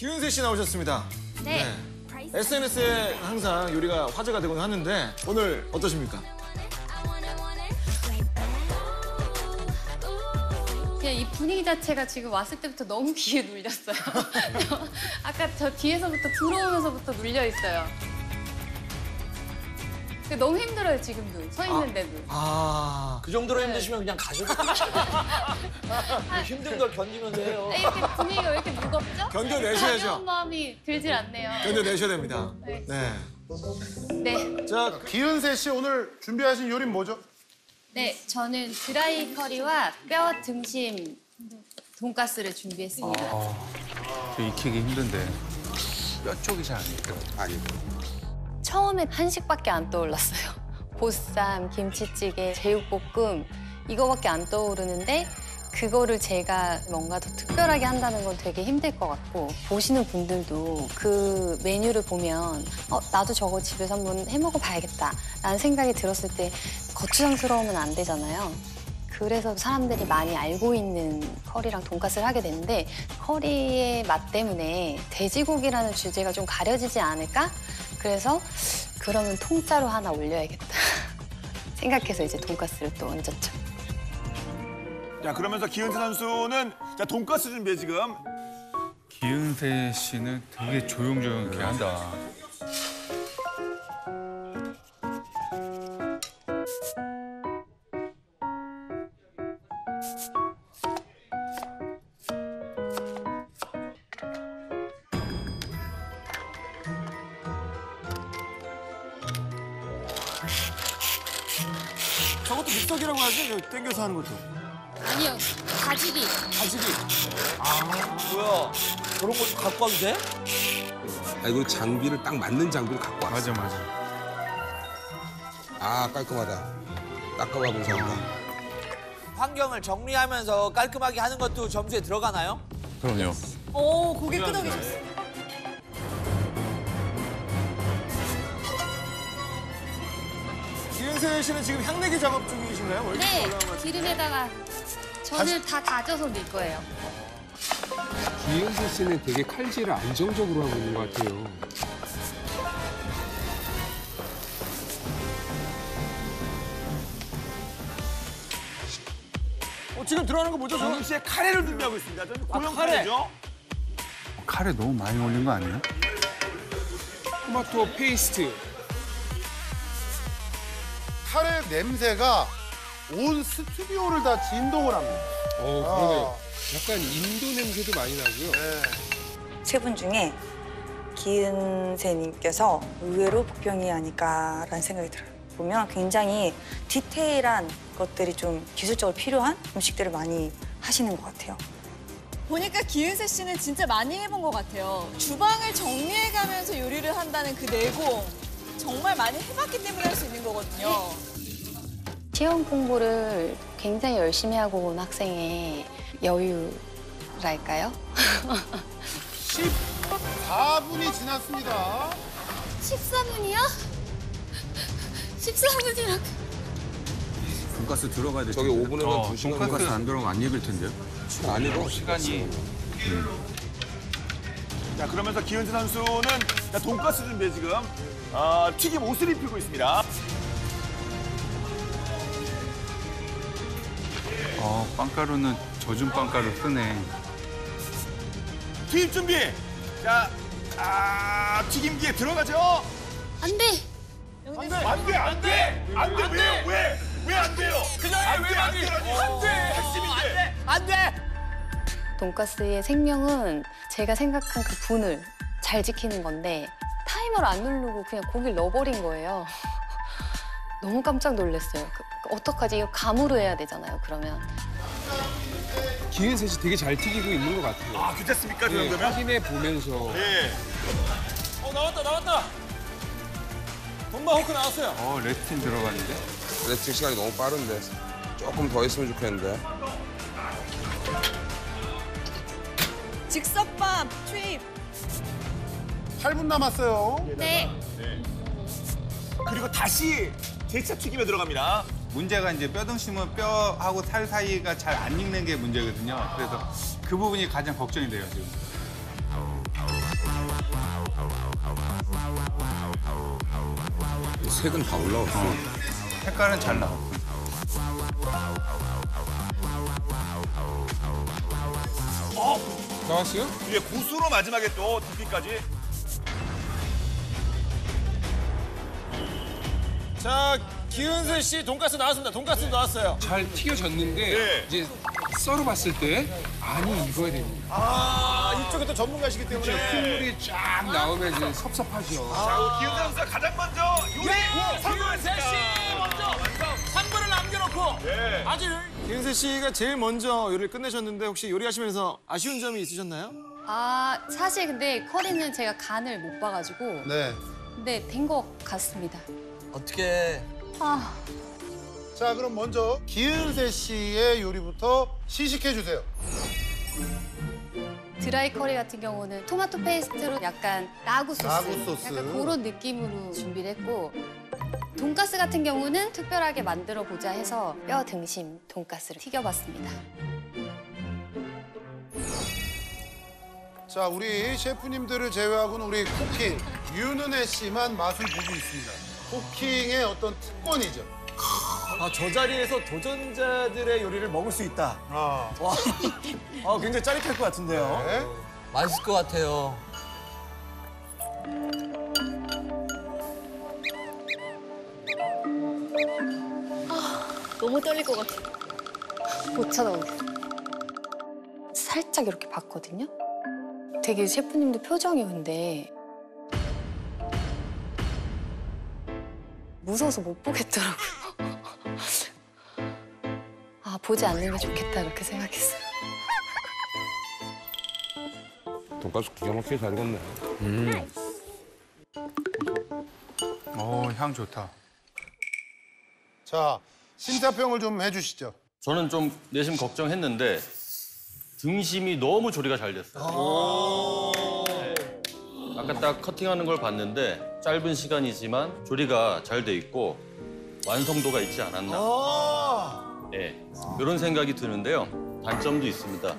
기은세 씨 나오셨습니다. 네. SNS에 항상 요리가 화제가 되곤 하는데 오늘 어떠십니까? 그냥 이 분위기 자체가 지금 왔을 때부터 너무 귀에 눌렸어요. 아까 저 뒤에서부터 들어오면서부터 눌려 있어요. 너무 힘들어요, 지금도. 서 있는데도. 그 정도로 네. 힘드시면 그냥 가셔도 돼요. 힘든 걸 견디면서 해요. 네, 이렇게 분위기가 왜 이렇게 무겁죠? 견뎌내셔야죠. 가벼운 마음이 들질 않네요. 견뎌내셔야 됩니다. 네. 네. 네. 자, 기은세 씨 오늘 준비하신 요리는 뭐죠? 네, 저는 드라이 커리와 뼈 등심 돈가스를 준비했습니다. 저 익히기 힘든데 뼈 쪽이 잘 안 익혀요. 아니고. 처음엔 한식밖에 안 떠올랐어요. 보쌈, 김치찌개, 제육볶음 이거밖에 안 떠오르는데 그거를 제가 뭔가 더 특별하게 한다는 건 되게 힘들 것 같고 보시는 분들도 그 메뉴를 보면 나도 저거 집에서 한번 해먹어봐야겠다 라는 생각이 들었을 때 거추장스러우면 안 되잖아요. 그래서 사람들이 많이 알고 있는 커리랑 돈가스를 하게 되는데 커리의 맛 때문에 돼지고기라는 주제가 좀 가려지지 않을까? 그래서 그러면 통짜로 하나 올려야겠다 생각해서 이제 돈가스를 또 얹었죠. 자, 그러면서 기은세 선수는 자, 돈가스 준비해 지금. 기은세 씨는 되게 조용조용하게 한다. 저것도 믹서기라고 하죠? 땡겨서 하는 것도. 아니요, 가지기. 가지기. 뭐야? 저런 거 갖고 와도 돼? 그리고 장비를 딱 맞는 장비를 갖고 왔어. 맞아. 아, 깔끔하다. 닦아봐 보자니까. 환경을 정리하면서 깔끔하게 하는 것도 점수에 들어가나요? 그럼요. 오, 고개 끄덕이셨어. 기은세 씨는 지금 향내기 작업 중이신가요? 뭐 이렇게 네, 올라온 것 같은데. 기름에다가 전을 다 다져서 넣을 거예요. 기은세 씨는 되게 칼질을 안정적으로 하고 있는 것 같아요. 지금 들어가는 거 뭐죠? 저? 정윤 씨의 카레를 준비하고 있습니다. 저는 고명 카레. 카레죠. 카레 너무 많이 올린 거 아니에요? 토마토 페이스트. 카레 냄새가 온 스튜디오를 다 진동을 합니다. 그러네요. 약간 인도 냄새도 많이 나고요. 세 분 중에 기은세님께서 의외로 복병이 아닐까라는 생각이 들어요. 보면 굉장히 디테일한 것들이 좀 기술적으로 필요한 음식들을 많이 하시는 것 같아요. 보니까 기은세 씨는 진짜 많이 해본 것 같아요. 주방을 정리해가면서 요리를 한다는 그 내공 정말 많이 해봤기 때문에 할 수 있는 거거든요. 시험 공부를 굉장히 열심히 하고 온 학생의 여유랄까요? 14분이 지났습니다. 14분이요? 14분이라고. 돈가스 들어가야 돼. 저기 오븐에만 2시간. 돈가스 안 들어가면 안 익을 텐데요? 안 익어. 시간이 자, 그러면서 기은세 선수는 자, 돈가스 준비해 지금. 튀김 옷을 입히고 있습니다. 빵가루는 젖은 빵가루 쓰네. 투입 준비. 자, 튀김기에 들어가죠. 안 돼! 안 돼. 왜 안 돼요? 그냥 왜 안 돼? 안 돼. 핵심인데. 안 돼! 돈가스의 생명은 제가 생각한 그 분을 잘 지키는 건데 타이머를 안 누르고 그냥 고기를 넣어버린 거예요. 너무 깜짝 놀랐어요. 어떡하지? 이거 감으로 해야 되잖아요, 그러면. 기은세 씨 되게 잘 튀기고 있는 것 같아요. 괜찮습니까? 그 네, 정도면? 확인해 보면서. 네. 나왔다. 돈마호크 나왔어요. 레스틴 들어갔는데? 레스팅 시간이 너무 빠른데. 조금 더 했으면 좋겠는데. 즉석밥 투입. 8분 남았어요. 네. 그리고 다시 재차 튀김에 들어갑니다. 문제가 이제 뼈 등심은 뼈하고 살 사이가 잘 안 익는 게 문제거든요. 그래서 그 부분이 가장 걱정이 돼요, 지금. 색은 다 올라왔어. 색깔은 잘 나왔어. 나왔어요? 예, 고수로 마지막에 또 DP까지. 자, 기은세 씨 돈가스 나왔습니다. 돈가스 나왔어요. 잘 튀겨졌는데 네. 이제 썰어봤을 때 많이 익어야 됩니다. 아, 이쪽에 또 전문가시기 때문에. 핏물이 쫙 나오면 이제 섭섭하죠. 자, 우리 기은세 선수가 가장 먼저 요리 성공했습니다. 먼저 3분을 남겨놓고 예. 아주 기은세 씨가 제일 먼저 요리를 끝내셨는데 혹시 요리하시면서 아쉬운 점이 있으셨나요? 아, 사실 근데 커리는 제가 간을 못 봐가지고 네. 근데 된 것 같습니다. 어떻게 아, 자, 그럼 먼저 기은세 씨의 요리부터 시식해 주세요. 드라이 커리 같은 경우는 토마토 페이스트로 약간 라구 소스, 라구 소스. 약간 그런 느낌으로 준비를 했고 돈가스 같은 경우는 특별하게 만들어 보자 해서 뼈 등심 돈가스를 튀겨봤습니다. 자, 우리 셰프님들을 제외하고는 우리 쿠킹 윤은혜 씨만 맛을 보고 있습니다. 쿠킹의 어떤 특권이죠. 아, 저 자리에서 도전자들의 요리를 먹을 수 있다. 아, 와, 아, 굉장히 짜릿할 것 같은데요. 네. 맛있을 것 같아요. 너무 떨릴 것 같아. 못 쳐다보겠어요. 살짝 이렇게 봤거든요. 되게 셰프님도 표정이 근데 무서워서 못 보겠더라고요. 아, 보지 않는 게 좋겠다 이렇게 생각했어요. 돈가스 기가 막히게 잘 익었네. 향 좋다. 자, 심사평을 좀 해주시죠. 저는 좀 내심 걱정했는데 등심이 너무 조리가 잘 됐어요. 네. 아까 딱 커팅하는 걸 봤는데 짧은 시간이지만 조리가 잘 돼 있고 완성도가 있지 않았나. 네, 이런 생각이 드는데요. 단점도 있습니다.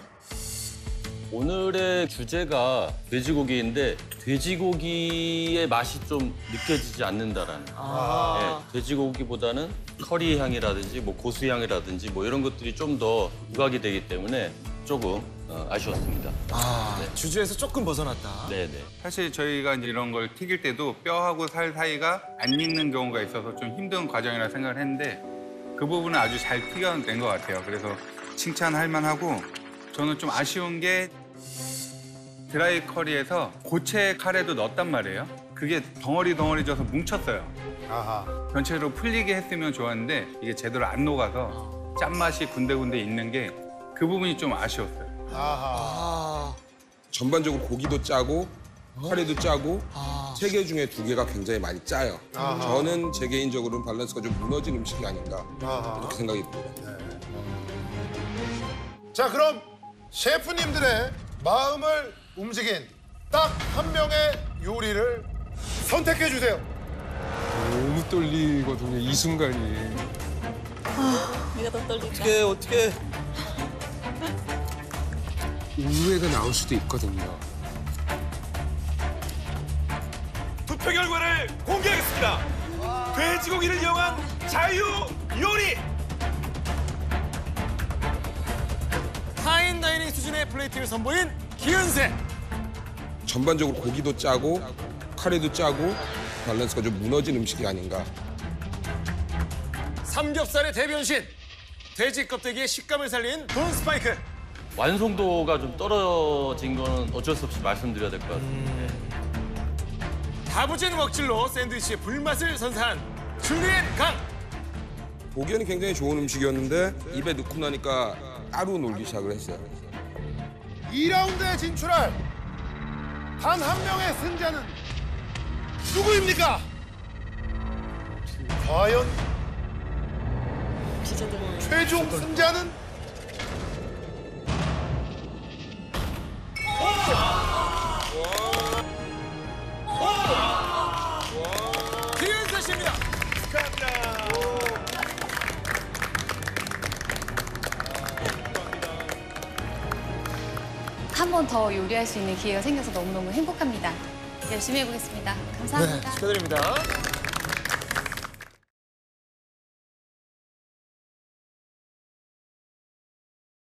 오늘의 주제가 돼지고기인데 돼지고기의 맛이 좀 느껴지지 않는다라는. 네, 돼지고기보다는 커리 향이라든지 뭐 고수 향이라든지 뭐 이런 것들이 좀 더 부각이 되기 때문에 조금 아쉬웠습니다. 주제에서 조금 벗어났다. 네네. 사실 저희가 이제 이런 걸 튀길 때도 뼈하고 살 사이가 안 익는 경우가 있어서 좀 힘든 과정이라 생각을 했는데 그 부분은 아주 잘 튀겨낸 것 같아요. 그래서 칭찬할 만하고 저는 좀 아쉬운 게 드라이 커리에서 고체 카레도 넣었단 말이에요. 그게 덩어리 져서 뭉쳤어요. 아하. 전체로 풀리게 했으면 좋았는데 이게 제대로 안 녹아서 짠맛이 군데군데 있는 게 그 부분이 좀 아쉬웠어요. 아하. 전반적으로 고기도 짜고 카레도 짜고 세 개 중에 두 개가 굉장히 많이 짜요. 아하. 저는 제 개인적으로는 밸런스가 좀 무너진 음식이 아닌가 아하. 이렇게 생각이 듭니다. 자, 그럼 셰프님들의 마음을 움직인 딱 한 명의 요리를 선택해 주세요. 너무 떨리거든요, 이 순간이. 내가 더 떨린다. 어떻게 우회가 나올 수도 있거든요. 투표 결과를 공개하겠습니다. 돼지고기를 이용한 자유 요리. 파인다이닝 수준의 플레이팅을 선보인 기은세. 전반적으로 고기도 짜고 카레도 짜고 밸런스가 좀 무너진 음식이 아닌가. 삼겹살의 대변신. 돼지 껍데기의 식감을 살린 돈 스파이크. 완성도가 좀 떨어진 거는 어쩔 수 없이 말씀드려야 될 것 같습니다. 다부진 웍질로 샌드위치의 불맛을 선사한 줄리엔 강. 보기에는 굉장히 좋은 음식이었는데 입에 넣고 나니까 따로 놀기 시작을 했어요. 2라운드에 진출할 단 한 명의 승자는 누구입니까? 과연 최종 승자는 기은세 씨입니다. 축하합니다. 한 번 더 요리할 수 있는 기회가 생겨서 너무너무 행복합니다. 열심히 해보겠습니다. 감사합니다. 축하드립니다.